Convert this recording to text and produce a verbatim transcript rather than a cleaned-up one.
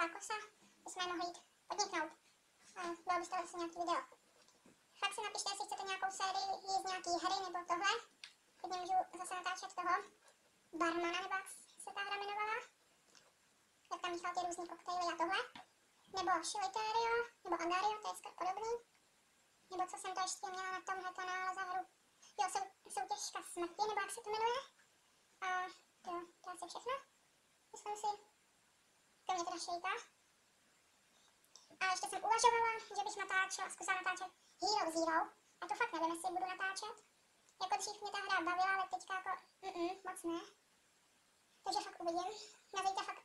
taková kosa, bychom mohli jít podniknout. A bylo by z toho zase nějaký video. Fakt si napište, jestli chcete nějakou sérii z nějaký hry nebo tohle. Klidně můžu zase natáčet toho barmana, nebo jak se ta hra jmenovala. Jak tam míchal ty různý koktejly a tohle. Nebo Shiliterio, nebo Agario, to je skoro podobný. Nebo co jsem to ještě měla na tomhle kanále za hru. Jo, sou, soutěžka smrti, nebo jak se to jmenuje. A jo, to je asi všechno. Myslím si. To mě teda šejta. A ještě jsem uvažovala, že bych natáčela, zkusila natáčet Hero Zero. A to fakt nevím, jestli budu natáčet. Jako dřív mě ta hra bavila, ale teďka jako mm, -mm moc ne. Takže fakt uvidím. Na zítra fakt